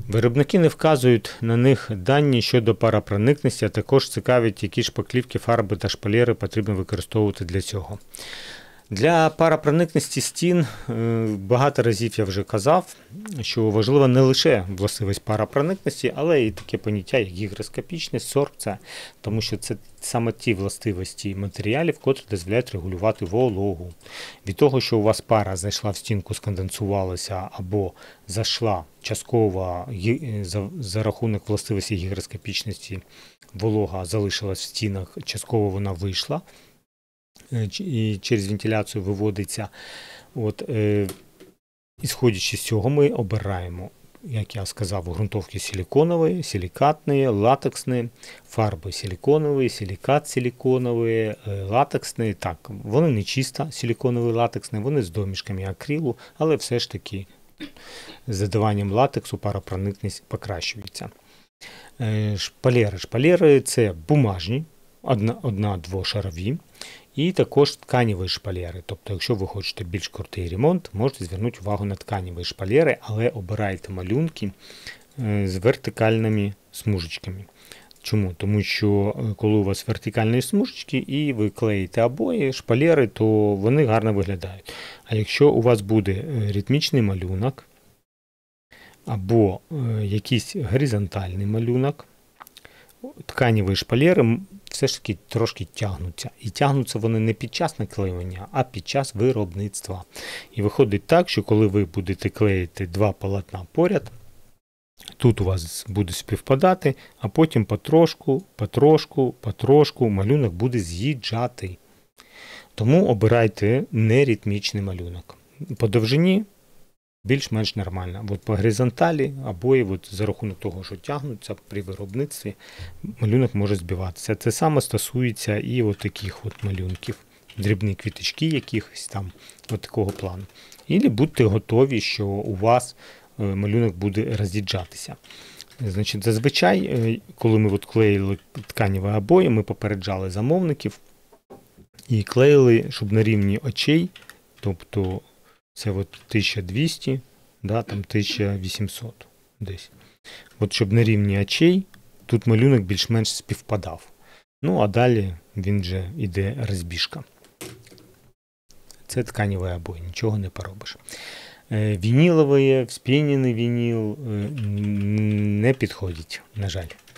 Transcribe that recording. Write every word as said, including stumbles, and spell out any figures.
Виробники не вказують на них дані щодо паропроникності, а також цікавить, які шпаклівки, фарби та шпалери потрібно використовувати для цього. Для паропроникності стін багато разів я вже казав, що важлива не лише властивість паропроникності, але і таке поняття, як гігроскопічність, сорбція, тому що це саме ті властивості матеріалів, котрі дозволяють регулювати вологу. Від того, що у вас пара зайшла в стінку, сконденсувалася або зайшла частково за рахунок властивості гігроскопічності, волога залишилась в стінах, частково вона вийшла, і через вентиляцію виводиться. От, е, ісходячи з цього, ми обираємо, як я сказав, ґрунтовки силиконові, силикатні, латексні, фарби силиконові, силикат силиконовий, латексні. Так, вони не чисто силиконові, латексні, вони з домішками акрилу, але все ж таки з додаванням латексу паропроникність покращується. Е, шпалери. Шпалери – це бумажні, одна-двошарові. І також тканеві шпалери. Тобто, якщо ви хочете більш крутий ремонт, можете звернути увагу на тканеві шпалери, але обирайте малюнки з вертикальними смужечками. Чому? Тому що коли у вас вертикальні смужечки і ви клеїте обої, шпалери, то вони гарно виглядають. А якщо у вас буде ритмічний малюнок або якийсь горизонтальний малюнок, тканеві шпалери все ж таки трошки тягнуться. І тягнуться вони не під час наклеювання, а під час виробництва. І виходить так, що коли ви будете клеїти два полотна поряд, тут у вас буде співпадати, а потім потрошку, потрошку, потрошку малюнок буде з'їжджати. Тому обирайте неритмічний малюнок. По довжині більш-менш нормально. От по горизонталі обої от за рахунок того, що тягнуться при виробництві, малюнок може збиватися. Це саме стосується і от таких от малюнків, дрібні квіточки якихось там, от такого плану. І будьте готові, що у вас малюнок буде роз'їжджатися. Значить, зазвичай, коли ми от клеїли тканеві обої, ми попереджали замовників і клеїли, щоб на рівні очей, тобто це от тисяча двісті, да, там тисяча вісімсот десь. От щоб на рівні очей тут малюнок більш-менш співпадав. Ну, а далі він вже йде розбіжка. Це тканеві обої, нічого не поробиш. Вінілові, вспінений вініл не підходять, на жаль.